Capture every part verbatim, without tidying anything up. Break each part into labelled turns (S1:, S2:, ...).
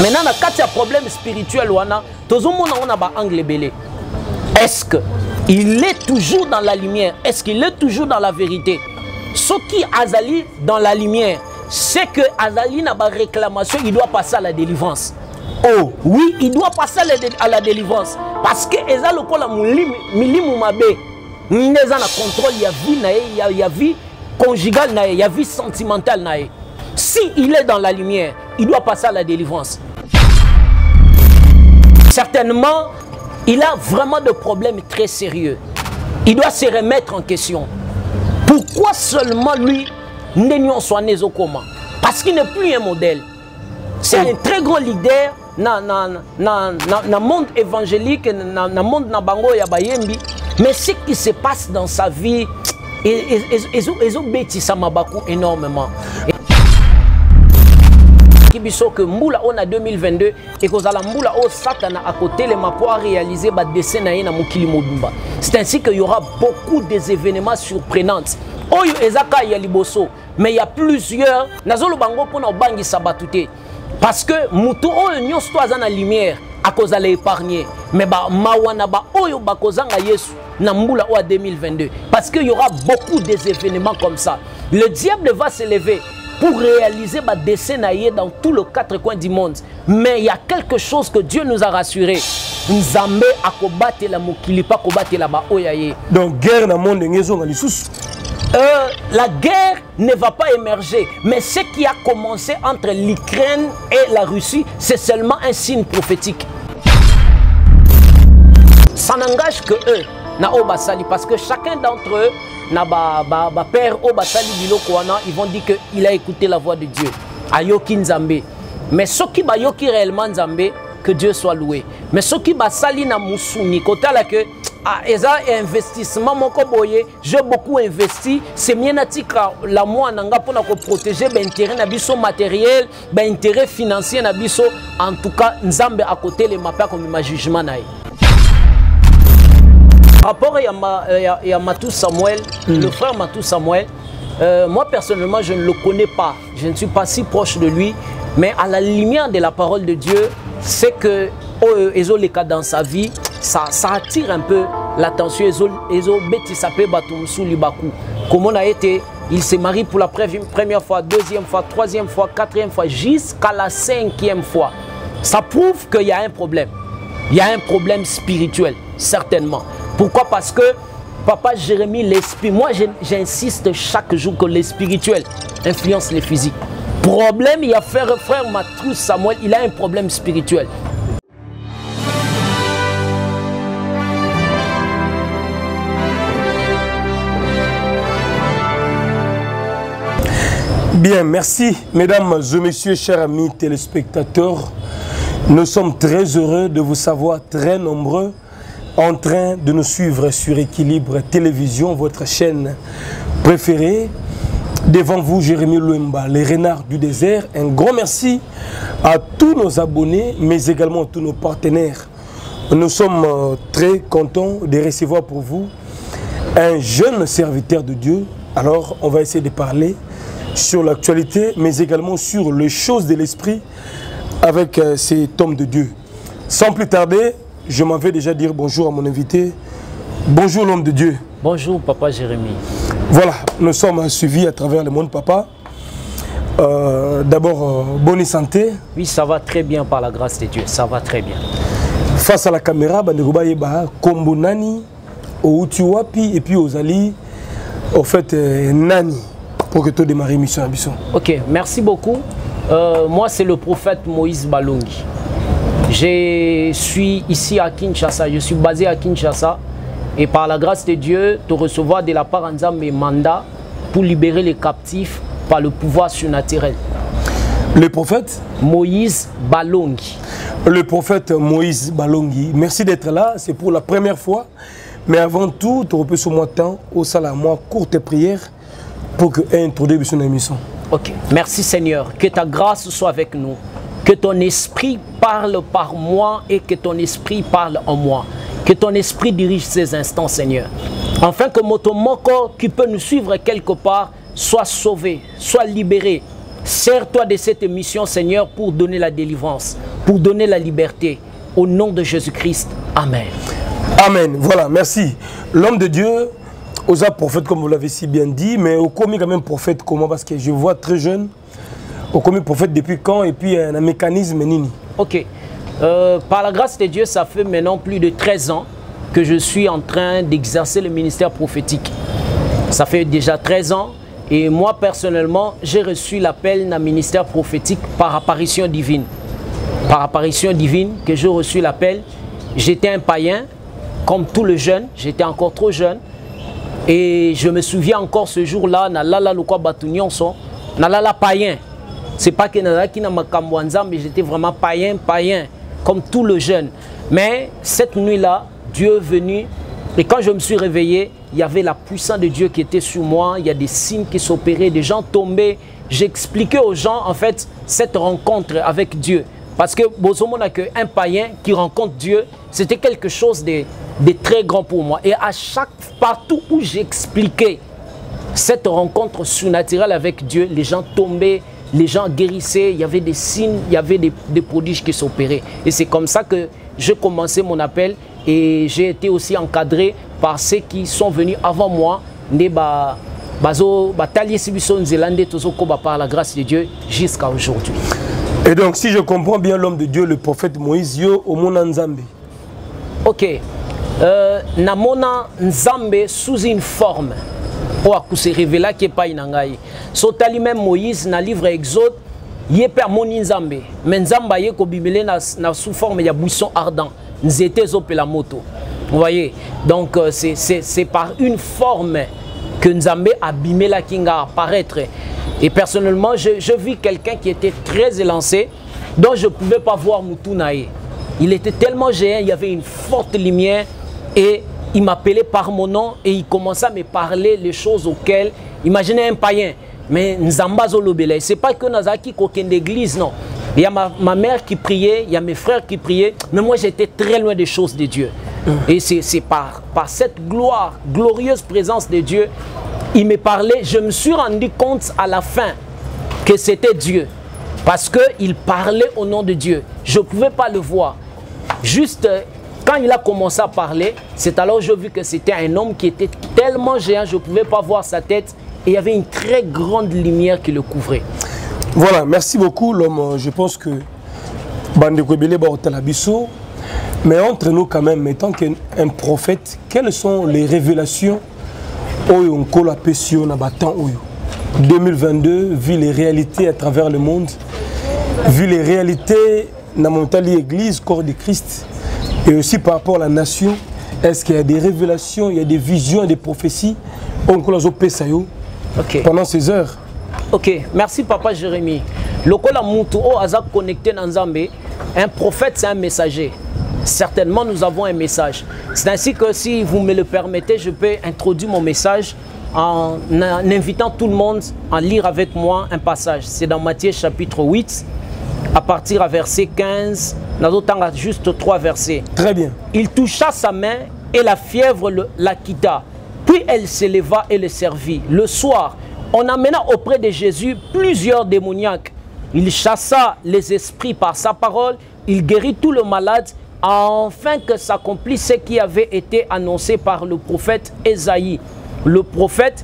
S1: Maintenant, quand il y a un problème spirituel, tout le monde a un angle belé. Est-ce qu'il est toujours dans la lumière? Est-ce qu'il est toujours dans la vérité? Ce qui Azali dans la lumière, c'est que Azali n'a pas de réclamation, il doit passer à la délivrance. Oh, oui, il doit passer à la délivrance. Parce que Eza le kola milimu mabe, n'eza na contrôle, il y a vie nae, il y a vie conjugale nae, il y a vie sentimentale nae. Si il est dans la lumière, il doit passer à la délivrance. Certainement, il a vraiment des problèmes très sérieux. Il doit se remettre en question. Pourquoi seulement lui, n'ayons soigné comment? Parce qu'il n'est plus un modèle. C'est un très grand leader dans le monde évangélique, dans le monde Nabango Yabayembi. Mais ce qui se passe dans sa vie, ils ont bêtis ça m'a beaucoup énormément. Que Mboula on a deux mille vingt-deux et que la Mboula o Satana à côté les ma pour réaliser ba dessin na na Mukili Modumba. C'est ainsi qu'il y aura beaucoup des événements surprenants. Oyo ezaka ya liboso, mais il y a plusieurs nazolo bango pour na bangi sabatute. Parce que mutu oyo nyonso aza na lumière à cause d'aller épargner. Mais ba mawana ba oyo ba kozanga Yesu na Mboula o deux mille vingt-deux. Parce qu'il y aura beaucoup des événements comme ça. Le diable va se lever pour réaliser des dessins dans tous les quatre coins du monde. Mais il y a quelque chose que Dieu nous a rassuré. Nzambe a combattu la mokili pas combattre la ba oyaye.
S2: Donc guerre dans le monde
S1: euh, la guerre ne va pas émerger. Mais ce qui a commencé entre l'Ukraine et la Russie, c'est seulement un signe prophétique. Ça n'engage que eux. Na Obasali, parce que chacun d'entre eux, na ba, ba, ba père Obasali Biloko wana, ils vont dire qu'il a écouté la voix de Dieu. Ayoki Nzambe. Mais ce qui ba yoki réellement Nzambe, que Dieu soit loué. Mais ce qui ba sali na musuni, kota la que ah, eza investissement moko boye, j'ai beaucoup investi, c'est mienatika la moi nanga pour na ko protéger ben intérêt na biso matériel, ben intérêt financier na biso. En tout cas, Nzambe à côté les mapa comme ma jugement naï. Par rapport à Matou Samuel, mm. le frère Matou Samuel, euh, moi personnellement je ne le connais pas, je ne suis pas si proche de lui, mais à la lumière de la parole de Dieu, c'est que oh, les cas dans sa vie, ça, ça attire un peu l'attention. Comme on a été, il s'est marié pour la première fois, deuxième fois, troisième fois, quatrième fois, jusqu'à la cinquième fois. Ça prouve qu'il y a un problème. Il y a un problème spirituel, certainement. Pourquoi? Parce que Papa Jérémie, l'esprit, moi j'insiste chaque jour que le spirituel influence le physique. Problème, il y a frère, frère Matou Samuel, il a un problème spirituel.
S2: Bien, merci mesdames et messieurs, chers amis téléspectateurs. Nous sommes très heureux de vous savoir très nombreux en train de nous suivre sur Équilibre Télévision, votre chaîne préférée. Devant vous, Jérémie Louemba, les renards du désert. Un grand merci à tous nos abonnés, mais également à tous nos partenaires. Nous sommes très contents de recevoir pour vous un jeune serviteur de Dieu. Alors, on va essayer de parler sur l'actualité, mais également sur les choses de l'esprit avec euh, cet homme de Dieu. Sans plus tarder, je m'en vais déjà dire bonjour à mon invité. Bonjour l'homme de Dieu.
S1: Bonjour Papa Jérémie.
S2: Voilà, nous sommes suivis à travers le monde, Papa. Euh, D'abord, euh, bonne santé.
S1: Oui, ça va très bien par la grâce de Dieu, ça va très bien.
S2: Face à la caméra, Kombo Nani, Outuwapi et puis Ozali, au fait, euh, Nani, pour que tu démarres l'émission à Bisson.
S1: Ok, merci beaucoup. Euh, moi, c'est le prophète Moïse Balongi. Je suis ici à Kinshasa, je suis basé à Kinshasa. Et par la grâce de Dieu, te recevoir de la part de mes mandats pour libérer les captifs par le pouvoir surnaturel.
S2: Le prophète
S1: Moïse Balongi.
S2: Le prophète Moïse Balongi. Merci d'être là, c'est pour la première fois. Mais avant tout, tu reposes sur moi temps, au salam, moi, courte prière pour que introduise son émission.
S1: Ok, merci Seigneur. Que ta grâce soit avec nous. Que ton esprit parle par moi et que ton esprit parle en moi. Que ton esprit dirige ces instants, Seigneur. Afin que Motomoko, qui peut nous suivre quelque part, soit sauvé, soit libéré. Sers-toi de cette émission, Seigneur, pour donner la délivrance. pour donner la liberté. Au nom de Jésus-Christ. Amen.
S2: Amen. Voilà, merci. L'homme de Dieu, aux prophète, comme vous l'avez si bien dit, mais au commis quand même prophète comment? Parce que je vois très jeune. Au commis prophète depuis quand? Et puis un, un mécanisme nini.
S1: Ok. Euh, par la grâce de Dieu, ça fait maintenant plus de treize ans que je suis en train d'exercer le ministère prophétique. Ça fait déjà treize ans. Et moi, personnellement, j'ai reçu l'appel d'un ministère prophétique par apparition divine. Par apparition divine que j'ai reçu l'appel. J'étais un païen, comme tous les jeunes. J'étais encore trop jeune. Et je me souviens encore ce jour-là, nalala lokwa batunyonso, nalala païen. C'est pas que nalaki na makamwanza, mais j'étais vraiment païen, païen, comme tous les jeunes. Mais cette nuit-là, Dieu est venu. Et quand je me suis réveillé, il y avait la puissance de Dieu qui était sur moi. Il y a des signes qui s'opéraient, des gens tombaient. J'expliquais aux gens, en fait, cette rencontre avec Dieu. Parce que Bozomo n'a qu'un païen qui rencontre Dieu, c'était quelque chose de, de très grand pour moi. Et à chaque partout où j'expliquais cette rencontre surnaturelle avec Dieu, les gens tombaient, les gens guérissaient, il y avait des signes, il y avait des, des prodiges qui s'opéraient. Et c'est comme ça que j'ai commencé mon appel et j'ai été aussi encadré par ceux qui sont venus avant moi. Par la grâce de Dieu jusqu'à aujourd'hui.
S2: Et donc, si je comprends bien l'homme de Dieu, le prophète Moïse, yo au Mona Nzambe.
S1: Ok. Euh, Namona Nzambe sous une forme. Pour se révéler qu'il n'y a pas inangaï. Sotali même Moïse, dans le livre Exode, il y a pas mon Nzambe. Mais Nzamba y est na sous forme de buisson ardent. Nzete zope la moto. Vous voyez? Donc, euh, c'est par une forme que Nzambe abîmé la kinga apparaître. Et personnellement, je, je vis quelqu'un qui était très élancé, dont je ne pouvais pas voir Moutunaï. Il était tellement géant, il y avait une forte lumière et il m'appelait par mon nom et il commençait à me parler les choses auxquelles, imaginez un païen, mais Nzamba Zolobele. Ce n'est pas que Nazaki qu'aucune d'église, non. Il y a ma, ma mère qui priait, il y a mes frères qui priaient, mais moi j'étais très loin des choses de Dieu. Et c'est par, par cette gloire, glorieuse présence de Dieu, il me parlait, je me suis rendu compte à la fin que c'était Dieu. Parce qu'il parlait au nom de Dieu. Je ne pouvais pas le voir. Juste quand il a commencé à parler, c'est alors que j'ai vu que c'était un homme qui était tellement géant, je ne pouvais pas voir sa tête. Et il y avait une très grande lumière qui le couvrait.
S2: Voilà, merci beaucoup l'homme. Je pense que Bande Kwebele Baotalabiso. Mais entre nous quand même, étant qu'un prophète, quelles sont les révélations Oyo Nkola Pesio na batan Oyo deux mille vingt-deux, vu les réalités à travers le monde, vu les réalités dans mon église, corps de Christ, et aussi par rapport à la nation, est-ce qu'il y a des révélations, il y a des visions, des prophéties Nkola Zo Pesayo pendant ces heures?
S1: Ok, merci Papa Jérémie. Lokola Moutou O Azak connecté dans Nzambe, un prophète c'est un messager. Certainement, nous avons un message. C'est ainsi que, si vous me le permettez, je peux introduire mon message en, en invitant tout le monde à lire avec moi un passage. C'est dans Matthieu chapitre huit, à partir à verset quinze. Nous avons juste trois versets.
S2: Très bien.
S1: Il toucha sa main et la fièvre le, la quitta. Puis elle s'éleva et le servit. Le soir, on amena auprès de Jésus plusieurs démoniaques. Il chassa les esprits par sa parole. Il guérit tout le malade, afin que s'accomplisse ce qui avait été annoncé par le prophète Ésaïe. Le prophète,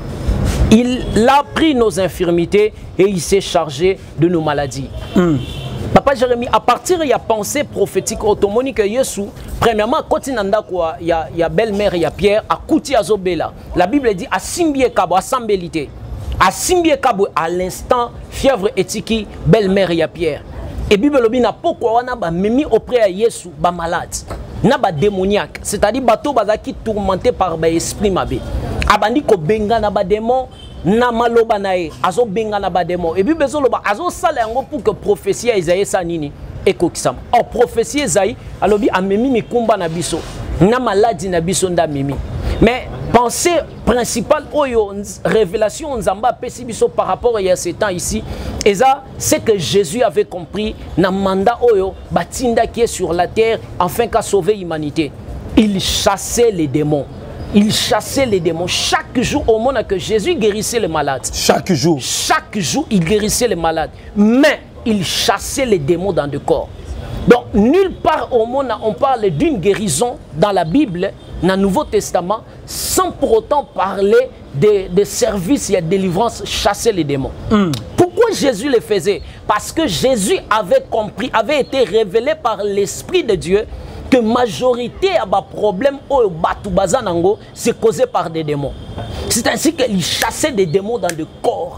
S1: il a pris nos infirmités et il s'est chargé de nos maladies. Mm. Papa Jérémie, à partir de la pensée prophétique automonique que Yesu, premièrement, quand il y a, y a belle-mère, il y a Pierre, à Kouti Azobela. La Bible dit à Simbie Kabo, à Sambélité. À Simbie Kabo, à l'instant, fièvre étiki, belle-mère, il y a Pierre. Et Bible lobi na pourquoi on a mis auprès de Yesu ba malade, na ba démoniaque, c'est-à-dire bato bazaki tourmenté par ba esprit mabe. Abandi ko benga na ba démon na maloba nae, azo benga na ba démon. Et Bible zoloba azo sala yango pour que prophétie ya Isaïe sa nini ekokisama. Or prophétie Isaïe alobi amemi mikumba na biso, na maladie na biso nda memi. Mais pensée principale, oyo, révélation Nzamba Pesibiso par rapport à ces temps ici, et ça, c'est que Jésus avait compris dans le mandat oyo, Batinda qui est sur la terre, afin qu'à sauver l'humanité. Il chassait les démons. Il chassait les démons. Chaque jour, au moment que Jésus guérissait les malades.
S2: Chaque jour.
S1: Chaque jour, il guérissait les malades. Mais il chassait les démons dans le corps. Donc, nulle part au monde on parle d'une guérison dans la Bible, dans le Nouveau Testament, sans pour autant parler des de services et de délivrance, chasser les démons. Mm. Pourquoi Jésus le faisait? Parce que Jésus avait compris, avait été révélé par l'Esprit de Dieu que la majorité des problèmes au Batubazanango, c'est causé par des démons. C'est ainsi qu'il chassait des démons dans le corps.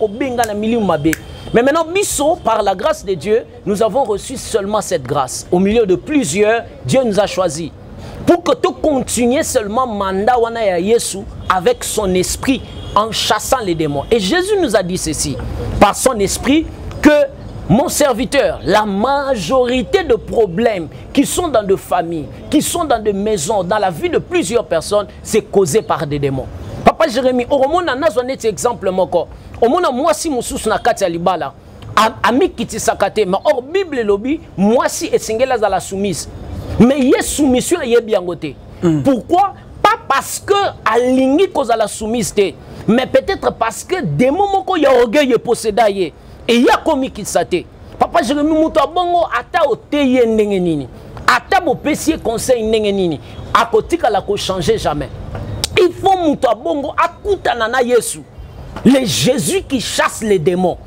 S1: Mais maintenant, Bisso, par la grâce de Dieu, nous avons reçu seulement cette grâce. Au milieu de plusieurs, Dieu nous a choisis. Pour que tu continues seulement mandat wana Yesu avec son esprit en chassant les démons. Et Jésus nous a dit ceci, par son esprit, que mon serviteur, la majorité de problèmes qui sont dans des familles, qui sont dans des maisons, dans la vie de plusieurs personnes, c'est causé par des démons. Papa Jérémie, au moment où on a un exemple, au moment où moi si je suis na kati ya libala, ami kiti sakate, mais or Bible lobby, moi si et singela za la soumise. Mais il y a soumission et bien côté. Pourquoi? Pas parce que aligné cause à la soumise, mais peut-être parce que des moments où il y a orgueil et possédé. Et il y a commis qui s'attend. Papa Jérémie Mouta Bongo ata oteye ndenge nini. Ata bo pesier conseil ndenge nini. A côté ka la ko changer jamais. Il faut Mouta Bongo akutana na Yesu. Le Jésus qui chasse les démons.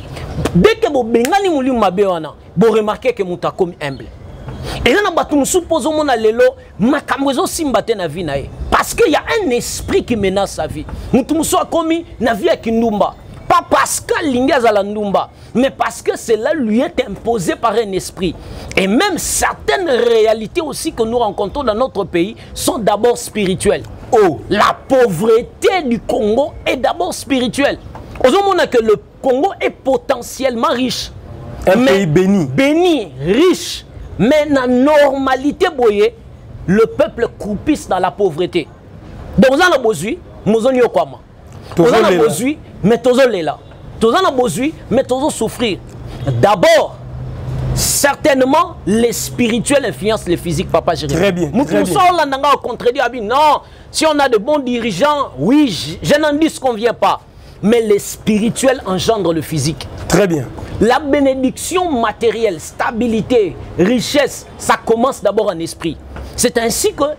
S1: Dès que vous bengani mouli mabe wana, vous remarquez que Mouta comme humble. Et là na batu suppose mon lelo makamwezo simbate na vie na ye. Parce qu'il y a un esprit qui menace sa vie. Moutou muso akomi na vie ya kindumba. Pas parce que l'ingaz à la Ndumba, mais parce que cela lui est imposé par un esprit. Et même certaines réalités aussi que nous rencontrons dans notre pays sont d'abord spirituelles. Oh, la pauvreté du Congo est d'abord spirituelle. Aujourd'hui, que le Congo est potentiellement riche.
S2: Un mais pays béni.
S1: Béni, riche. Mais dans la normalité, boye, le peuple croupisse dans la pauvreté. Donc, vous avez besoin, nous avons quoi? Vous avez besoin, mais tous les là. Tous les besoin, mais tous souffrir. D'abord, certainement, les spirituels influencent les physiques, papa Jérémie.
S2: Très bien.
S1: Nous sommes là, contredire, non, si on a de bons dirigeants, oui, je n'en dis ce qu'on ne vient pas. Mais les spirituels engendrent le physique.
S2: Très bien.
S1: La bénédiction matérielle, stabilité, richesse, ça commence d'abord en esprit. C'est ainsi que,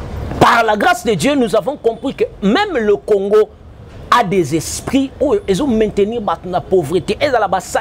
S1: par la grâce de Dieu, nous avons compris que même le Congo a des esprits où ils ont maintenir la pauvreté, et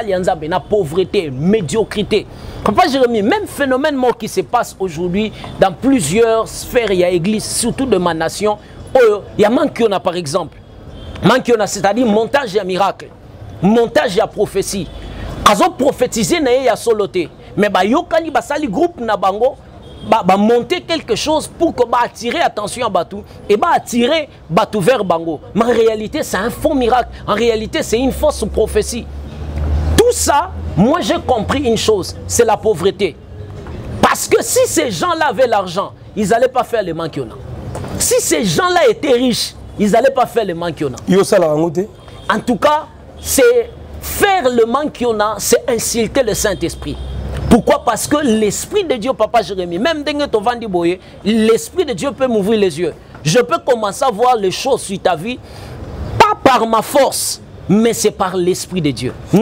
S1: la pauvreté, médiocrité. Papa Jérémie, même phénomène mort qui se passe aujourd'hui dans plusieurs sphères, il y a l'église, surtout de ma nation, il y a Mankiona par exemple. Mankiona, c'est-à-dire montage et miracle, montage et prophétie. Ils ont prophétisé, il y a soloté. Mais il y a un groupe na bango. Bah, bah, monter quelque chose pour que bah, attirer attention à Batou et bah, attirer Batou vers Bango. Mais en réalité, c'est un faux miracle. En réalité, c'est une fausse prophétie. Tout ça, moi j'ai compris une chose, c'est la pauvreté. Parce que si ces gens-là avaient l'argent, ils n'allaient pas faire les manquiona. Si ces gens-là étaient riches, ils n'allaient pas faire les manquiona. En tout cas, c'est faire le manquiona, c'est insulter le Saint-Esprit. Pourquoi? Parce que l'Esprit de Dieu, papa Jérémie, même l'Esprit de Dieu peut m'ouvrir les yeux. Je peux commencer à voir les choses sur ta vie, pas par ma force, mais c'est par l'Esprit de Dieu. Mais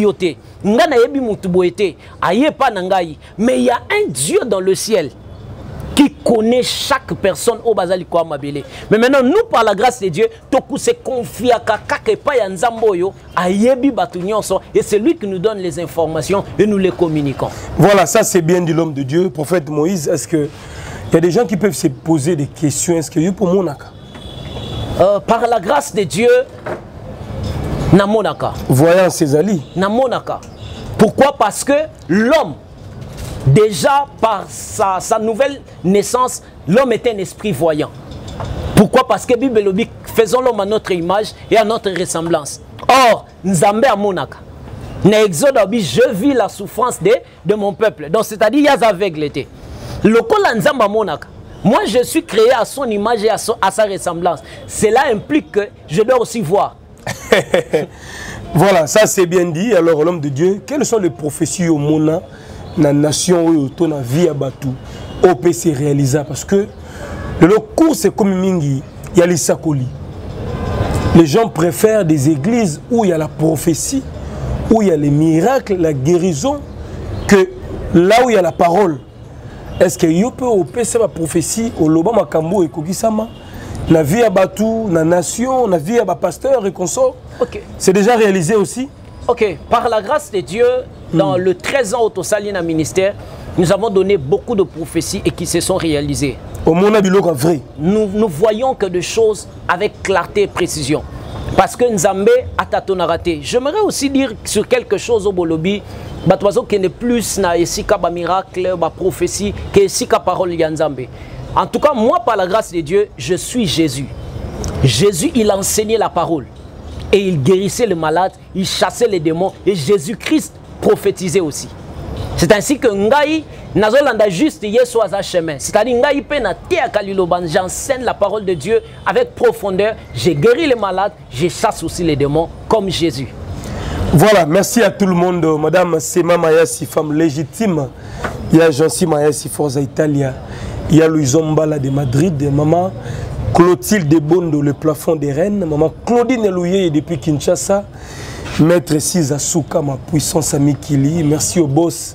S1: il y a un Dieu dans le ciel qui connaît chaque personne au Bazali Kouamabele. Mais maintenant, nous, par la grâce de Dieu, Toku se confie à Kakakepa Yanzamboyo, à Yebi Batunyonso, et c'est lui qui nous donne les informations et nous les communiquons.
S2: Voilà, ça c'est bien dit l'homme de Dieu. Prophète Moïse, est-ce qu'il y a des gens qui peuvent se poser des questions? Est-ce qu'il y a eu pour Monaka?
S1: euh, Par la grâce de Dieu, na Monaka.
S2: Voyant ses alliés.
S1: Na Monaka. Pourquoi? Parce que l'homme, déjà par sa, sa nouvelle naissance, l'homme est un esprit voyant. Pourquoi? Parce que la Bible dit, faisons l'homme à notre image et à notre ressemblance. Or, Nzambe à Monaka. Dans Exode, je vis la souffrance de, de mon peuple. Donc, c'est-à-dire, il y a aveugle. Le col Nzambe à Monaka. Moi, je suis créé à son image et à, son, à sa ressemblance. Cela implique que je dois aussi voir.
S2: Voilà, ça c'est bien dit. Alors, l'homme de Dieu, quelles sont les prophéties au Mona? La nation où on a vie à Batou, O P C réalisable parce que le cours c'est comme Mingi, il y a les sakoli. Les gens préfèrent des églises où il y a la prophétie, où il y a les miracles, la guérison, que là où il y a la parole, est-ce que vous pouvez opérer la prophétie au loba makambo et kokisama la vie à Batou, la nation, la vie à pasteur et consort?
S1: Ok.
S2: C'est déjà réalisé aussi?
S1: Ok. Par la grâce de Dieu, dans mm. le treize ans au Tossalina ministère, nous avons donné beaucoup de prophéties et qui se sont réalisées.
S2: Au monde biloko vrai.
S1: Nous ne voyons que des choses avec clarté et précision. Parce que Nzambe a tâtonné raté. J'aimerais aussi dire sur quelque chose au Bolobi, Batwazo qui n'est plus na esika ba miracle, ba prophétie, que esika parole ya Nzambe. En tout cas, moi, par la grâce de Dieu, je suis Jésus. Jésus, il enseignait la parole. Et il guérissait les malades, il chassait les démons. Et Jésus-Christ prophétisait aussi. C'est ainsi que Ngai, Nazolanda juste Yesu aza chemin. C'est-à-dire Ngai pe na te akaliloban, j'enseigne la parole de Dieu avec profondeur. J'ai guéri les malades, je chasse aussi les démons comme Jésus.
S2: Voilà, merci à tout le monde. Madame Sema Mayasi, femme légitime. Il y a Jancy Mayasi, Forza Italia. Il y a Louison Mbala de Madrid, maman Clotilde de Bondo, le plafond des Rennes, maman Claudine Elouye depuis Kinshasa, maître Siza Souka, ma puissance à Mikili, merci au boss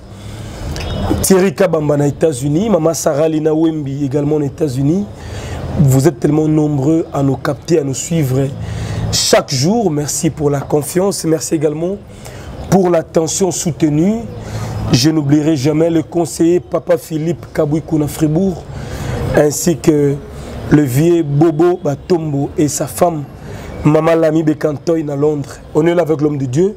S2: Thierry Kabamba aux États-Unis, maman Sarah Lina Wembi également aux États-Unis. Vous êtes tellement nombreux à nous capter, à nous suivre chaque jour. Merci pour la confiance, merci également pour l'attention soutenue. Je n'oublierai jamais le conseiller Papa Philippe Kabouikouna Fribourg, ainsi que le vieux Bobo Batombo et sa femme, Maman Lami Bekantoy à Londres. On est là avec l'homme de Dieu.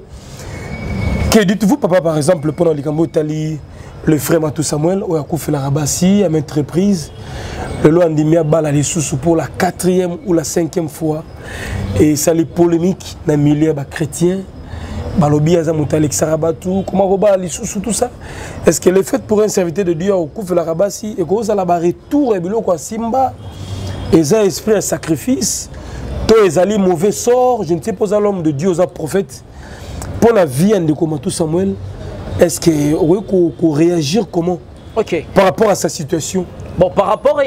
S2: Que dites-vous, papa, par exemple, pendant les Cambo Tali, le frère Matou Samuel, au Yakouf la Rabassi, à maintes reprises, le Loandimia Bala les sous pour la quatrième ou la cinquième fois, et ça les polémiques dans le milieu chrétien. Balobi Azamuta Alexarabatou, comment on va sous tout ça? Est-ce que le fait pour un serviteur de Dieu au Kouf la Rabassi et qu'on a la retour et bilo quoi Simba, et ça esprit un sacrifice, toi les alliés mauvais sort, je ne sais pas l'homme de Dieu aux prophètes pour la vie de Komatou Samuel, est-ce que on peut réagir comment?
S1: Ok.
S2: Par rapport à sa situation.
S1: Bon, par rapport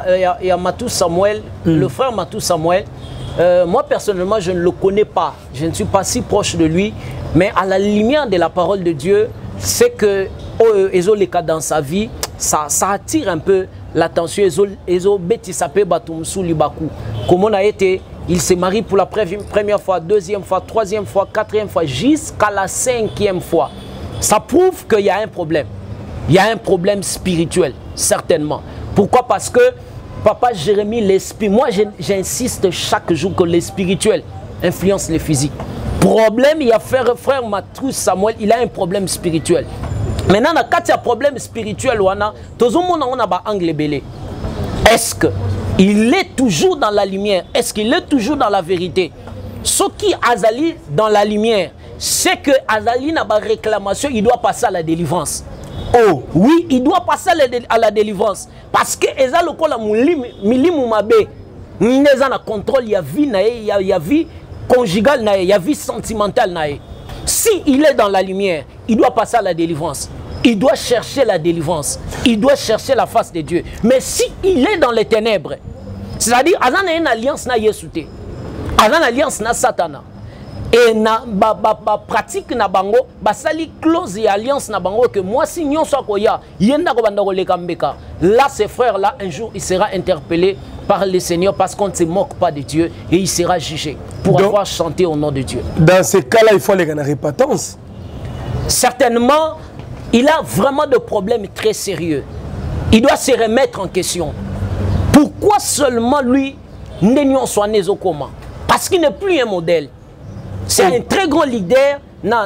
S1: à Matou Samuel, mm. le frère Matou Samuel. Euh, moi personnellement je ne le connais pas, je ne suis pas si proche de lui, mais à la lumière de la parole de Dieu, c'est que oh, Ezo les cas dans sa vie, ça, ça attire un peu l'attention. Ezo Ezo Betisape Batumsu Libaku. Comme on a été, il se marie pour la première fois, deuxième fois, troisième fois, quatrième fois, jusqu'à la cinquième fois. Ça prouve qu'il y a un problème. Il y a un problème spirituel, certainement. Pourquoi? Parce que Papa Jérémie, l'esprit, moi j'insiste chaque jour que le spirituel influence le physique. Problème, il y a frère, frère Matou Samuel, il a un problème spirituel. Maintenant, quand il y a un problème spirituel, tout le monde a un angle belé. Est-ce qu'il est toujours dans la lumière? Est-ce qu'il est toujours dans la vérité? Ce qui Azali dans la lumière, c'est que Azali n'a pas de réclamation, il doit passer à la délivrance. Oh, oui, il doit passer à la délivrance. Parce que Eza lokola milimu mabe, Neza na contrôle, il y a vie nae, il y a vie conjugale nae, il y a vie sentimentale nae. Si il est dans la lumière, il doit passer à la délivrance. Il doit chercher la délivrance. Il doit chercher la face de Dieu. Mais si il est dans les ténèbres, c'est-à-dire, Azan a une alliance na Yesute, Azan une alliance na Satana. Et na ba, ba, ba pratique na bango basali clause et alliance na bango que moi si nyon soit koya yenda ko banda ko le kambeka. Là ces frères là un jour il sera interpellé par le Seigneur parce qu'on ne se moque pas de Dieu et il sera jugé pour Donc, avoir chanté au nom de Dieu. Dans ces cas-là, il faut aller en répétence. Certainement, il a vraiment des problèmes très sérieux. Il doit se remettre en question. Pourquoi seulement lui n'ayons soigné au comment? Parce qu'il n'est plus un modèle. C'est un très grand leader dans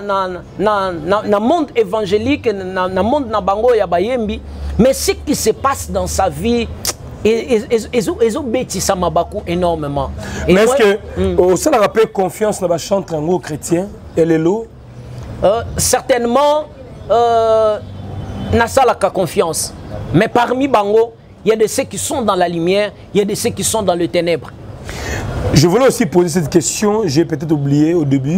S1: le monde évangélique, dans le monde Nabango et Bayembi. Mais ce qui se passe dans sa vie, ils ont bêtis ça m'a beaucoup énormément. Mais est-ce que au sein de la paix confiance dans la chante en chrétien et les lots? Certainement, euh, n'a ça la confiance. Mais parmi Bango, il y a de ceux qui sont dans la lumière, il y a de ceux qui sont dans le ténèbre. Je voulais aussi poser cette question, j'ai peut-être oublié au début.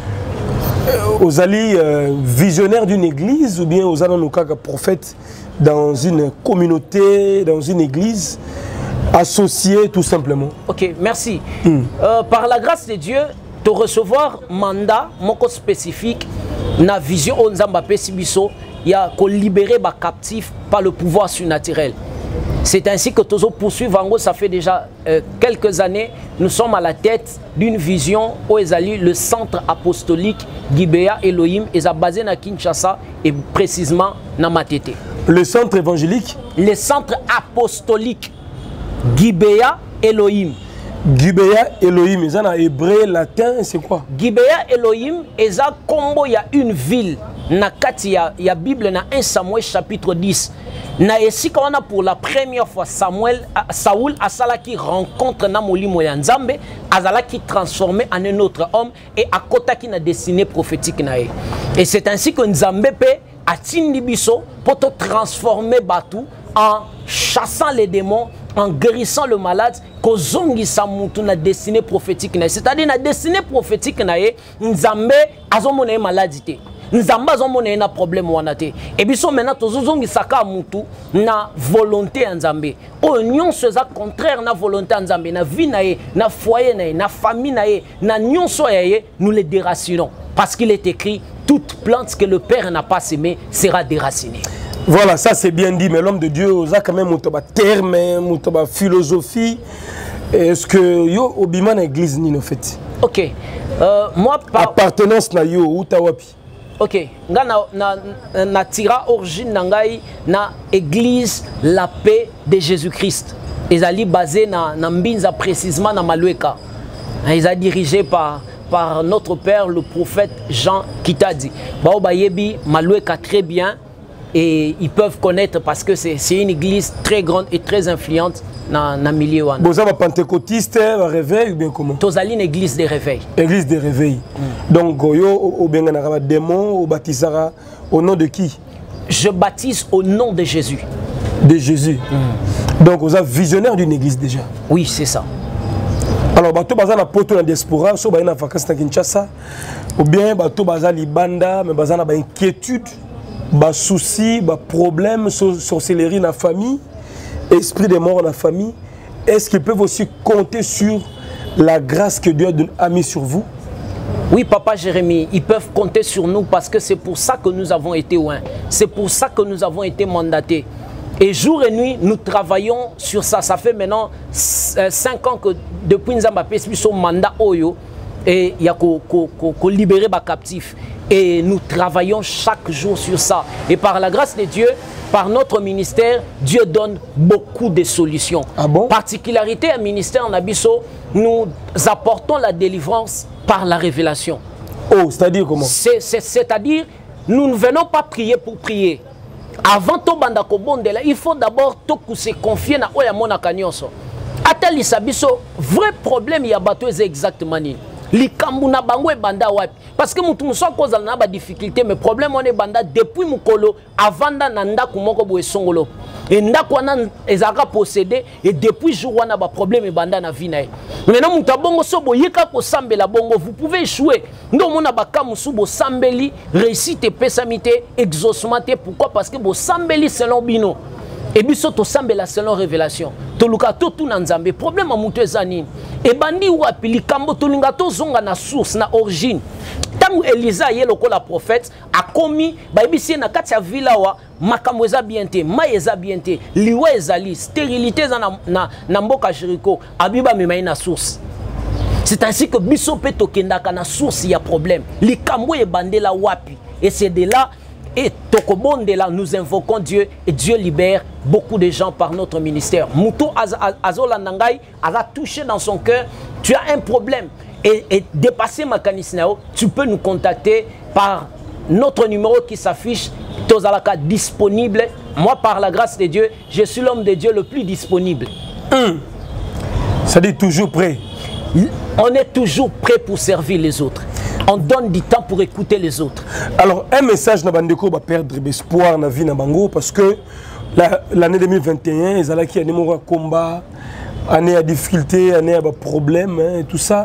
S1: Euh, aux alliés euh, visionnaires d'une église ou bien aux alliés prophètes dans une communauté, dans une église, associés tout simplement. Ok, merci. Mm. Euh, par la grâce de Dieu, de recevoir mandat moko spécifique, na vision on Nzamba Pesibiso, il y a qu'on libérer les captifs par le pouvoir surnaturel. C'est ainsi que Tozo poursuit Vango, ça fait déjà euh, quelques années, nous sommes à la tête d'une vision où ils allaient le centre apostolique Gibea Elohim, ils sont basés à Kinshasa et précisément à Matete.
S2: Le centre évangélique?
S1: Le centre apostolique Gibea Elohim.
S2: Gibea Elohim, ils sont en hébreu, latin, c'est quoi?
S1: Gibea Elohim, ils ont combo, il y a une ville, il y a la Bible dans un Samuel chapitre dix. Na esika wana pour la première fois Samuel Saoul asalaki rencontre na molimo ya Nzambe azalaki transformé en un autre homme et akotaki na destinée prophétique na ye. Et c'est ainsi que Nzambe pe atindi biso pour te transformer batu en chassant les démons, en guérissant le malade, kozongisa mutu na destinée prophétique na ye. C'est-à-dire na destinée prophétique na ye Nzambe azomona maladie. Nous avons un problème. Et puis, maintenant, nous avons une volonté en Zambé. Nous avons contraire à la volonté en Zambé. Na vie, na foyer, na famille, na nous les déracinons. Parce qu'il est écrit, toute plante que le Père n'a pas semée sera déracinée.
S2: Voilà, ça c'est bien dit, mais l'homme de Dieu, il a quand même un terme, une philosophie. Est-ce que yo obima na église ni no fait?
S1: Ok. Euh, moi, par...
S2: appartenance na yo ou tawapi?
S1: Ok, nga na, na, na tira origine nangai na église la paix de Jésus-Christ. Ils sont basés na, na Mbinza précisément na Malueka. Ils sont dirigés par, par notre père le prophète Jean Kitadi. Bao Bayebi Malueka très bien et ils peuvent connaître parce que c'est une église très grande et très influente dans le milieu.
S2: Vous avez un pentecôtiste, un réveil ou bien comment?
S1: Tozali une église de réveil.
S2: Église de réveil. Mm. Donc, au bien un démon, au baptisera au nom de qui?
S1: Je baptise au nom de Jésus.
S2: De Jésus. Mm. Donc, vous êtes visionnaire d'une église déjà?
S1: Oui, c'est ça.
S2: Alors, bato baza na poto na diaspora, so ba na vacances na Kinshasa, ou bien bato baza libanda, mais baza na ba inquiétude, ba souci, ba problème, sorcellerie na famille. Esprit de mort dans la famille, est-ce qu'ils peuvent aussi compter sur la grâce que Dieu a mis sur vous?
S1: Oui, papa Jérémie, ils peuvent compter sur nous parce que c'est pour ça que nous avons été oints. C'est pour ça que nous avons été mandatés. Et jour et nuit, nous travaillons sur ça. Ça fait maintenant cinq ans que depuis nous avons fait ce mandat Oyo et il y a qu'on libérer les captifs. Et nous travaillons chaque jour sur ça. Et par la grâce de Dieu, par notre ministère, Dieu donne beaucoup de solutions.
S2: Ah bon?
S1: Particularité à ministère en Abisso, nous apportons la délivrance par la révélation.
S2: Oh, c'est-à-dire comment?
S1: C'est-à-dire, nous ne venons pas prier pour prier. Avant tout bandako bondela, il faut d'abord se confier na oya mona kanyonso. Atali sabiso, vrai problème ya bato est exactement ni. Likambu na bango e banda wapi. Parce que mutu muso cause na ba difficulté, mais problème on est banda depuis mukolo avant da nanda kumoko bo esongolo. Et ndako wana ezaka possédé et depuis jour wana ba problème e banda na vie na. Maintenant mutu bongo so bo yeka ko sambela bongo, vous pouvez échouer. Ndo mona ba kamusu bo sambeli réussite pesamité exaucement. Pourquoi? Parce que bo sambeli selon bino. Et puis surtout sambela selon révélation. Toluka to tout nanzambe problème à mutu ezani. Et bandi ou apili kambo tolinga to zonga na source na origine. Tangu Elisa ye loko la prophète a commis ba ibisi na kati ya villa wa makambo eza bien te, mai eza bien te, liwa ezali, stérilité za na na, na mboka Jéricho, abiba memai na source. C'est ainsi que biso pe tokendaka na source ya problème. Likambo e bandela wapi. Et c'est de là et Tokobonde là, nous invoquons Dieu et Dieu libère beaucoup de gens par notre ministère. Moutou Azola Nangai a touché dans son cœur, tu as un problème et, et dépasser ma canisnao, tu peux nous contacter par notre numéro qui s'affiche, Tozalaka disponible. Moi, par la grâce de Dieu, je suis l'homme de Dieu le plus disponible.
S2: Hum. Ça dit toujours prêt.
S1: On est toujours prêt pour servir les autres. On donne du temps pour écouter les autres. Alors, un message na bandeko va perdre l'espoir na vie na bango parce que l'année deux mille vingt et un, ils allaient qui année de combat, année à difficulté, année à problème hein, et tout ça.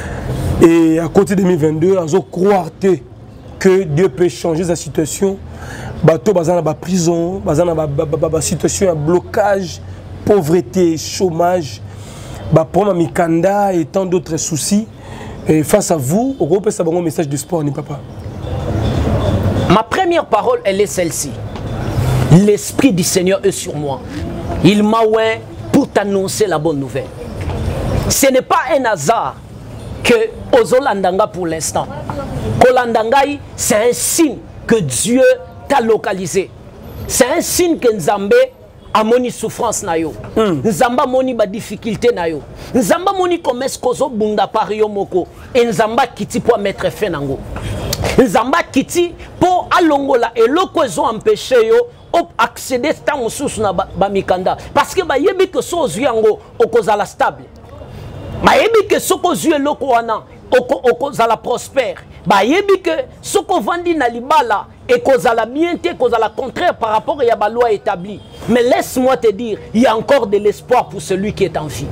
S1: Et à côté de deux mille vingt-deux, ils ont croire que Dieu peut changer sa situation. Bateau bazana ba prison, bazana ba ba situation à blocage, pauvreté, chômage, ba problème mikanda et tant d'autres soucis. Et face à vous, on peut savoir un message de sport, ni papa. Ma première parole, elle est celle-ci. L'Esprit du Seigneur est sur moi. Il m'a oint pour t'annoncer la bonne nouvelle. Ce n'est pas un hasard que Ozolandanga pour l'instant. Kolandangai, c'est un signe que Dieu t'a localisé. C'est un signe que Nzambe a moni souffrance na yo. Nzamba moni ba difficulté na yo. Nzamba moni commerce kozo bunda pario moko. Et Nzamba kiti pour mettre fin nango. Nzamba kiti pour alongola et loko zo empêché yo accéder à mususu na ba mikanda parce que ba yebi que so zuyango okozala stable. Ba yebi que soko zuye loko wana okozala prospère. Ba yebi que soko vandi na libala et kozala bien te kozala contraire par rapport à la loi établie. Mais laisse-moi te dire, il y a encore de l'espoir pour celui qui est en vie.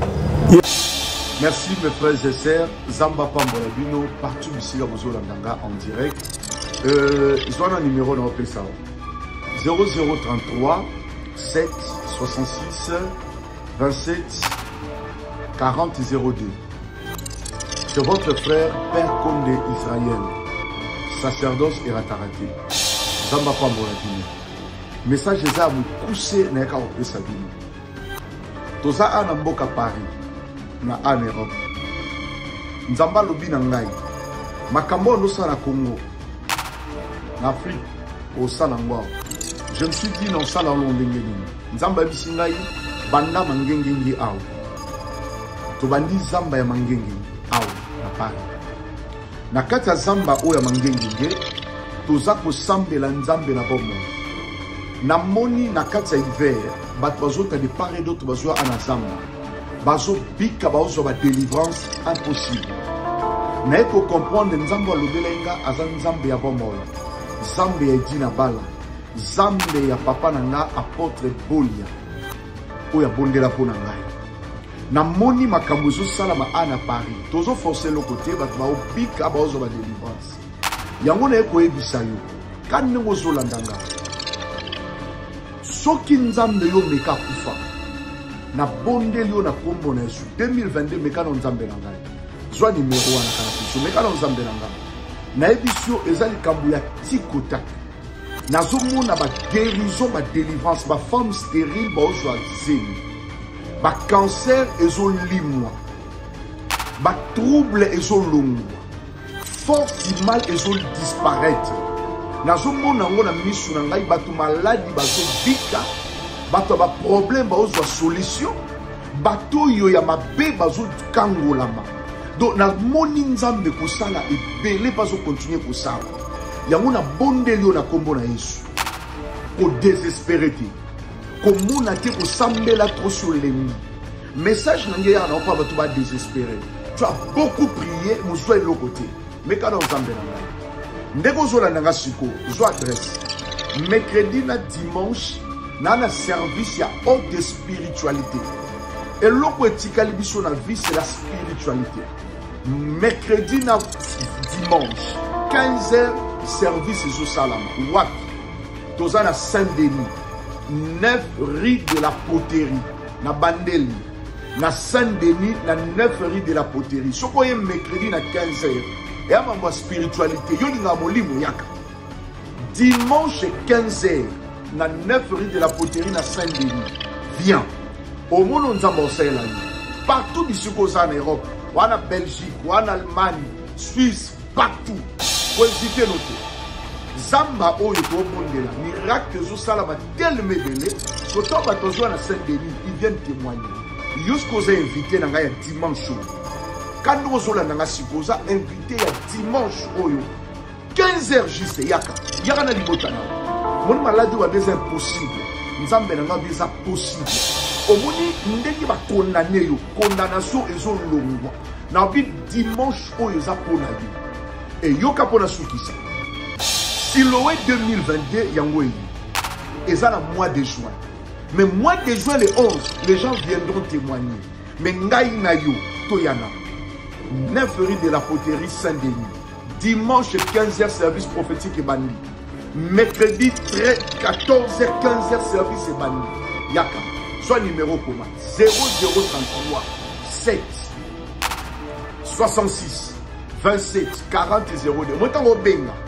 S3: Merci mes frères et sœurs, Zamba Pambolabino, partout ici à Bozolandanga en direct. Euh, ils ont un numéro dans le zéro zéro trente-trois sept soixante-six vingt-sept quarante zéro deux. C'est votre frère, Père Conde Israël, sacerdoce et ratarate. Zamba Pambolabino. Message est à vous pousser dans le Sabine. Tout ça a un mboka Paris. Na en Europe. Nzamba lobi na ngai. Makambo no sala Congo. En Afrique au Salangwa. Je me suis dit non sala londengeni. Nzamba bisingai banda mangengengi aw. To bandi zamba ya mangengengi aw na Paris. Na kata zamba o ya mangengengi toza ko sambela nzambe na bomo. Na moni na kata hiver bat bazota de part et d'autre bazwa ana zamba. Bazo bika bazo ba délivrance impossible. Mais pour comprendre nzambo lobelenga aza nzambe ya bomo. Nzambe ya dina bala. Nzambe ya papa nanga apôtre Bolia. Oya bondela pona ngai. Na moni makambo zo sala ma ana Paris. Tozo forcer le côté ba ba bika bazo ba délivrance. Yango na ko ebisa yo. Kanne ngozo landanga. Soki nzambe yo meka kufa. Na bondeli na kombo na Yesu deux mille vingt-deux meka na nzambe na ngai. Zwa numéro wana kana kuso meka na nzambe na ngai. Na ebisio ezali kambu ya tikota. Nazo mona ba guérison ba délivrance ba femme stérile ba ozwa zeli. Ba cancer ezolimwa. Ba trouble ezolongwa. Force du mal ezol disparaître. Nazo mona ngona misu na ngai batu maladi bazo bika. Bato ba problème ba ozwa solution. Bato yo ya mabe bazo kangolama. Donc na moni nzambe kosala ebele bazo continuer kosala. Yango na bondeli yo na kombo na Yesu. Ko désespérer te. Ko mona te ko sambela trop sur l'ennemi. Message na ngeya na pa bato ba désespérer. Tu as beaucoup prié, mo soit de l'autre côté. Mais quand on nzambe na ngai. Ndeko zo la nanga siko, zo adresse. Mercredi na dimanche na na service ya haute spiritualité. Et l'autre etikali biso na vie c'est la spiritualité. Mercredi na dimanche quinze heures service zo salama. Wat toza na Saint-Denis neuf rue de la Poterie na Bandeli. Na Saint-Denis na neuf rue de la Poterie. Soko ye mercredi na quinze heures. Et à ma spiritualité yo linga molimo yaka. Dimanche quinze heures na neuf rue de la Poterie na Saint-Denis. Viens. Au monde on zamba osela. Partout ici en Europe, ou en Belgique, ou en Allemagne, Suisse, partout. Pour éviter notre Zamba o yoto bondela. Miracle zo salama tel mebele. Soto batozo na Saint-Denis, ils viennent témoigner. Jusqu'aux invités na ngaya dimanche. Quand nous sommes dans la sikoza, invité à dimanche oyo quinze heures juste yaka. Yaka na libotana. Mon maladie wa des impossible. Nzambe na ngaba des possible. Omoni ndeki ba condamné yo, condamnation ezo longwa. Na bi dimanche oyo za pona yo. Et yoka pona sukisa. Siloé deux mille vingt-deux yango yi. Eza na mois de juin. Mais mois de juin le onze, les gens viendront témoigner. Mais ngai na yo toyana. neuf rue de la Poterie Saint-Denis. Dimanche quinze heures service prophétique et bandi. Mercredi quatorze heures quinze heures service et bandi. Yaka. Soit numéro commun. zéro zéro trente-trois sept soixante-six vingt-sept quarante zéro deux. Moi, quand on benga,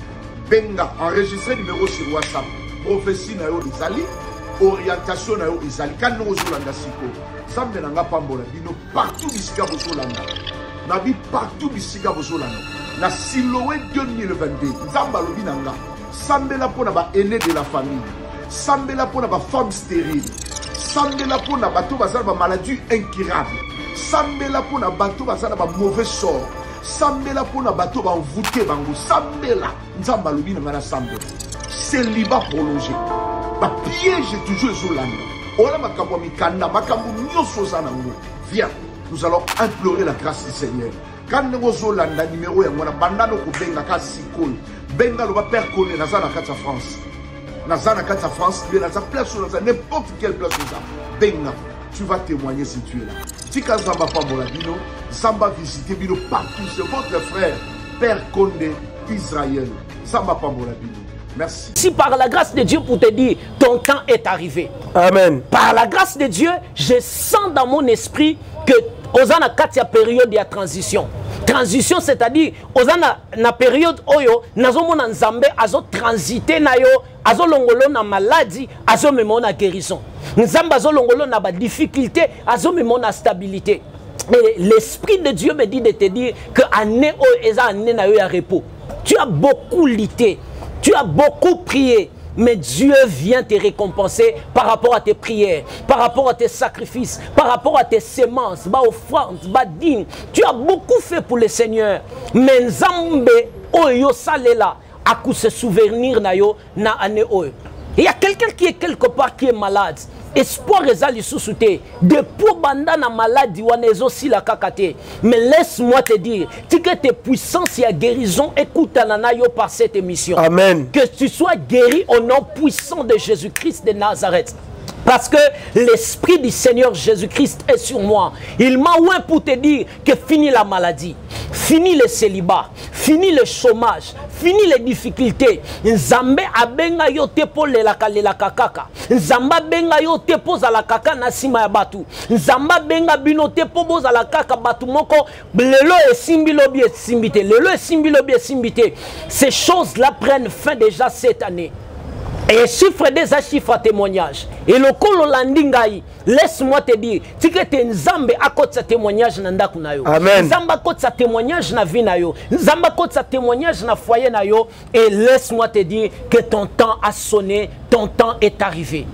S3: benga enregistré numéro sur WhatsApp prophétie na yo izali orientation na yo izali kan no zolanda siko zambe na nga pambola bino partout bisika bozolanda na bi partout bisika bozolanda na Siloé deux mille vingt-deux nzamba lobi na nga sambela pona ba aîné de la famille sambela pona ba femme stérile sambela pona bato bazala ba maladie incurable sambela pona bato bazala ba mauvais sort sambela pona bato ba envoûté bango sambela nzamba lobi na nga na sambela célibat prolongé ba piège toujours ezolanda ola makambo mikanda makambo nyonso za nango viens nous allons implorer la grâce du Seigneur quand nous zolanda numéro ya ngona bandano ko benga ka sikol benga lo ba père connaît na zana kata France na zana kata France mais na za place sur n'importe quelle place ça benga tu vas témoigner si tu es là tika zamba pambola bino zamba visiter bino partout c'est votre frère père Condé d'Israël zamba pambola bino. Merci.
S1: Si par la grâce de Dieu pour te dire, ton temps est arrivé.
S2: Amen.
S1: Par la grâce de Dieu, je sens dans mon esprit que osana katia période de transition. Transition, c'est-à-dire osana na période oyo nazomona nzambe azo transiter na yo, azo longolo na maladie, azo memo na guérison. Nzambe azo longolo na ba difficulté, azo memo na stabilité. Mais l'esprit de Dieu me dit de te dire que année oyo eza année na yo ya repos. Tu as beaucoup lutté. Tu as beaucoup prié, mais Dieu vient te récompenser par rapport à tes prières, par rapport à tes sacrifices, par rapport à tes semences, bah offrandes, bah dîmes. Tu as beaucoup fait pour le Seigneur. Mais Nzambe oyo salela à coup se souvenir na yo na ane oyo. Il y a quelqu'un qui est quelque part qui est malade. Espoir ezali sous-souté. Depuis banda na maladie wanezo si la kakate. Mais laisse-moi te dire, si que tes puissances et guérison écoute yo par cette émission.
S2: Amen.
S1: Que tu sois guéri au nom puissant de Jésus-Christ de Nazareth. Parce que l'Esprit du Seigneur Jésus-Christ est sur moi. Il m'a oint pour te dire que fini la maladie, fini le célibat, fini le chômage, fini les difficultés. Nzambe abenga yo te po le la kale la kakaka. Nzamba benga yo te po za la kaka na sima ya batu. Nzamba benga bino te po boza la kaka batu moko lelo e simbilo bi e simbite. Lelo e simbilo bi e simbite. Ces choses-là prennent fin déjà cette année. Et chiffre des chiffres à témoignage. Et le kolo landingai, laisse-moi te dire, si que tu nzambe à côté de témoignage nanda kunayo.
S2: Amen.
S1: Nzamba côté de témoignage na vie na yo. Nzamba côté de témoignage na foyer na yo. Et laisse-moi te dire que ton temps a sonné, ton temps est arrivé.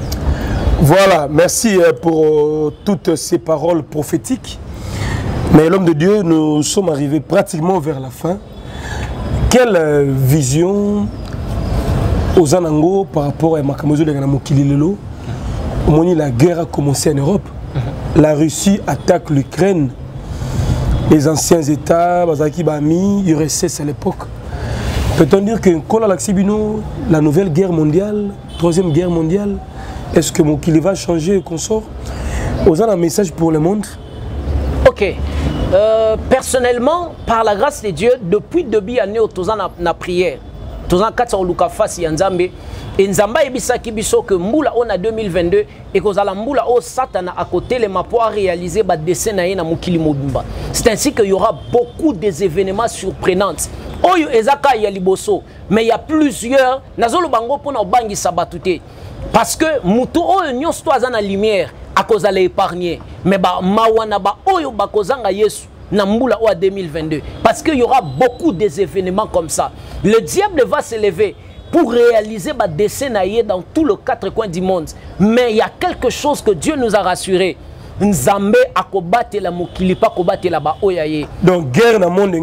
S2: Voilà, merci pour toutes ces paroles prophétiques. Mais l'homme de Dieu, nous sommes arrivés pratiquement vers la fin. Quelle vision aux Anango par rapport à Makamozo de Ganamokililelo, la guerre a commencé en Europe. La Russie attaque l'Ukraine. Les anciens États, Bazaki Bami, U R S S à l'époque. Peut-on dire que la nouvelle guerre mondiale, troisième guerre mondiale, est-ce que Mokili va changer et qu'on sort? Aux un message pour le monde?
S1: Ok. Euh, personnellement, par la grâce de Dieu, depuis début année, on a na prière. Tozan katsa oluka fasi ya Nzambe et Nzamba ebisaki biso que mbula on a deux mille vingt-deux et kozala mbula o Satana à côté les mapo a réaliser ba dessin na na mukili modumba. C'est ainsi qu'il y aura beaucoup des événements surprenants. Oyo ezaka ya liboso, mais il y a plusieurs nazolo bango pona obangi sabatute parce que mutu oyo nyonso to azana lumière a kozala épargner mais ba mawana ba oyo ba kozanga Yesu Nambula ou à deux mille vingt-deux. Parce qu'il y aura beaucoup des événements comme ça. Le diable va se lever pour réaliser des dessins dans tous les quatre coins du monde. Mais il y a quelque chose que Dieu nous a rassuré. Nzambe a combattu la mokili pas combattu la ba oyaye.
S2: Donc guerre dans le monde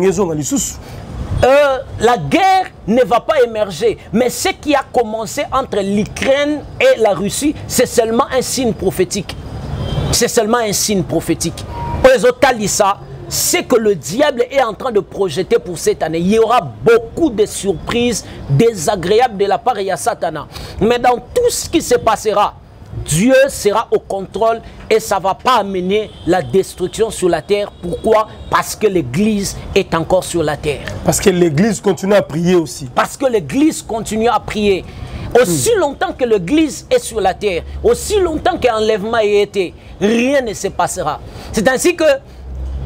S1: euh, la guerre ne va pas émerger. Mais ce qui a commencé entre l'Ukraine et la Russie, c'est seulement un signe prophétique. C'est seulement un signe prophétique. C'est que le diable est en train de projeter pour cette année. Il y aura beaucoup de surprises désagréables de la part de Satana. Mais dans tout ce qui se passera, Dieu sera au contrôle et ça ne va pas amener la destruction sur la terre. Pourquoi? Parce que l'Église est encore sur la terre.
S2: Parce que l'Église continue à prier aussi.
S1: Parce que l'Église continue à prier. Aussi mmh. longtemps que l'Église est sur la terre, aussi longtemps qu'un enlèvement a été, rien ne se passera. C'est ainsi que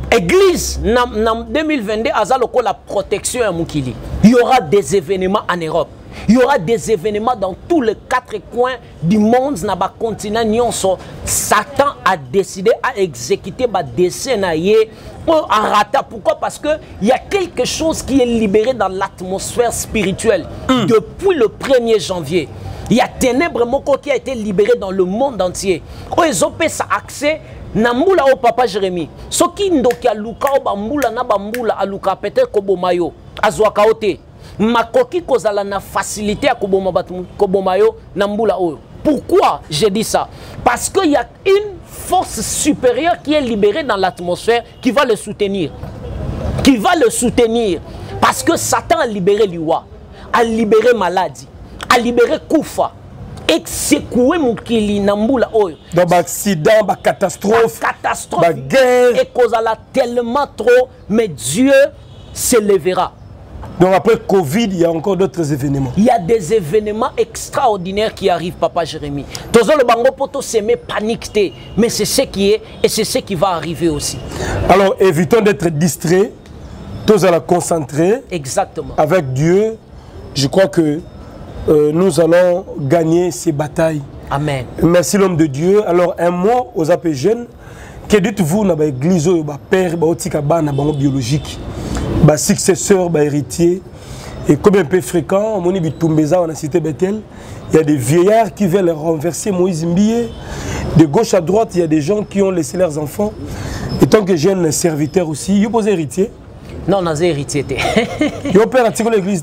S1: Église, en deux mille vingt-deux, azaloko la protection à Mukili. Il y aura des événements en Europe. Il y aura des événements dans tous les quatre coins du monde, dans le continent. Satan a décidé à exécuter des dessin en rata. Pourquoi? Parce qu'il y a quelque chose qui est libéré dans l'atmosphère spirituelle mm. depuis le premier janvier. Il y a ténèbres qui a été libéré dans le monde entier. Ils ont fait accès na mbula au papa Jérémie. Soki ndoki aluka o bambula na bambula aluka peut-être kobomayo azwaka ote. Makoki kozala na facilité à koboma batu kobomayo na mbula oyo. Pourquoi j'ai dit ça? Parce qu'il y a une force supérieure qui est libérée dans l'atmosphère qui va le soutenir. Qui va le soutenir. Parce que Satan a libéré l'Iwa, a libéré maladie, a libéré Koufa. Et secoué Mukili Nambula Oyo.
S2: Donc, accident, catastrophe,
S1: catastrophe,
S2: guerre.
S1: Et cause à la tellement trop, mais Dieu se lèvera.
S2: Donc après Covid, il y a encore d'autres événements.
S1: Il y a des événements extraordinaires qui arrivent, Papa Jérémie. Tous le bango poto s'aimer paniquer, mais c'est ce qui est et c'est ce qui va arriver aussi.
S2: Alors évitons d'être distraits, tous à la concentrer.
S1: Exactement.
S2: Avec Dieu, je crois que euh, nous allons gagner ces batailles.
S1: Amen.
S2: Merci l'homme de Dieu. Alors un mot aux appels jeunes. Que dites-vous dans l'église, père, biologique? Bah, successeur, bah, héritier, et comme un peu fréquent, on a cité Bethel, il y a des vieillards qui veulent renverser Moïse Mbié. De gauche à droite, il y a des gens qui ont laissé leurs enfants. Et tant que jeune serviteur aussi, vous posez héritier?
S1: Non, non, j'ai héritier.
S2: Vous père à l'église?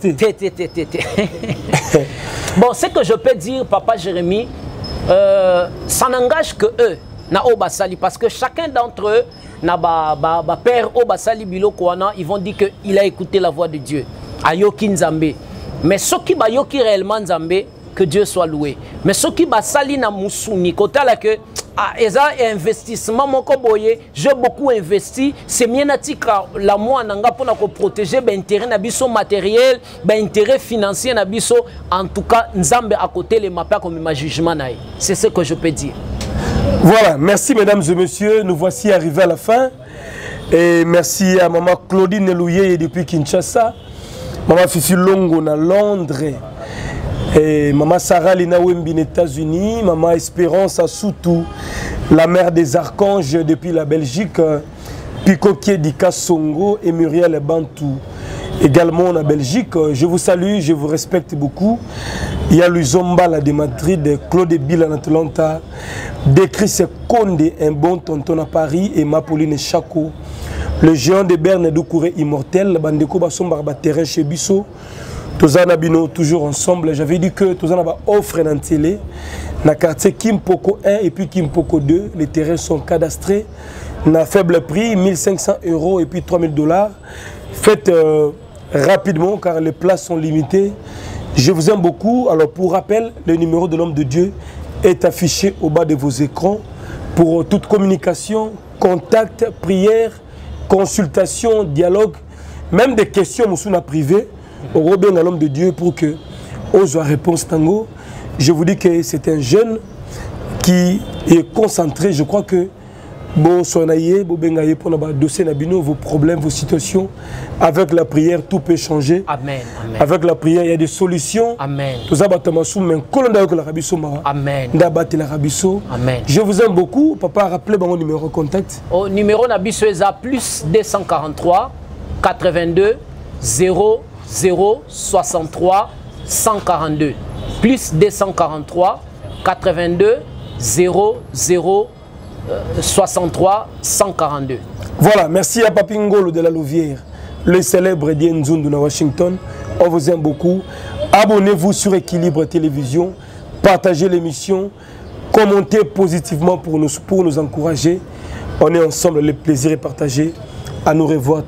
S1: Bon, ce que je peux dire, Papa Jérémie, euh, ça n'engage que eux, na Obasali, parce que chacun d'entre eux, na ba, ba, ba père Obasali Biloko wana, ils vont dire qu'il a écouté la voix de Dieu. Ayoki Nzambe. Mais ceux qui ba yoki réellement Nzambe, que Dieu soit loué. Mais ceux qui ba sali na musuni, côté là que ah, eza investissement mon koboye, j'ai beaucoup investi, c'est bien natika la moi nanga pour na ko protéger ben intérêt na biso matériel, ben intérêt financier na biso, en tout cas Nzambe à côté les mappa comme ma jugement naï. C'est ce que je peux dire.
S2: Voilà, merci mesdames et messieurs, nous voici arrivés à la fin. Et merci à maman Claudine Elouye depuis Kinshasa, maman Fifi Longo na Londres, et maman Sarah Lina Wembi aux États-Unis, maman Espérance à Soutou, la mère des archanges depuis la Belgique, Pico Kiedika Songo et Muriel Bantou. Également en Belgique, je vous salue, je vous respecte beaucoup. Il y a Luzomba la de Madrid, Claude Bill en Atlanta, de Chris Conde, un bon tonton à Paris, et Mapouline Chako, le géant de Berne Doucouré immortel, Bandeko Basomba terrain chez Bisso, Tozana Bino toujours ensemble. J'avais dit que Tozana va offre dans télé, dans le quartier Kimpoko un et puis Kimpoko deux, les terrains sont cadastrés, à faible prix, mille cinq cents euros et puis trois mille dollars. Faites euh, rapidement car les places sont limitées. Je vous aime beaucoup. Alors pour rappel, le numéro de l'homme de Dieu est affiché au bas de vos écrans pour toute communication, contact, prière, consultation, dialogue, même des questions moussuna privées. Au Robin à l'homme de Dieu pour que ose réponse tango. Je vous dis que c'est un jeune qui est concentré. Je crois que bon soigner, bon bengaye pour nos dossiers nabino, vos problèmes, vos situations. Avec la prière, tout peut changer.
S1: Amen. Amen.
S2: Avec la prière, il y a des solutions.
S1: Amen.
S2: Tout ça, batamassou, mais colonda que la rabisso mara.
S1: Amen.
S2: Ndabati la rabisso.
S1: Amen.
S2: Je vous aime beaucoup. Papa, rappelez mon numéro de contact.
S1: Au numéro nabisso est à plus deux cent quarante-trois quatre-vingt-deux zéro zéro soixante-trois cent quarante-deux. Plus deux cent quarante-trois quatre-vingt-deux zéro zéro soixante-trois cent quarante-deux.
S2: Voilà, merci à Papingolo de la Louvière, le célèbre Dienzundu de Washington. On vous aime beaucoup. Abonnez-vous sur Équilibre Télévision, partagez l'émission, commentez positivement pour nous, pour nous encourager. On est ensemble, le plaisir est partagé. À nous revoir.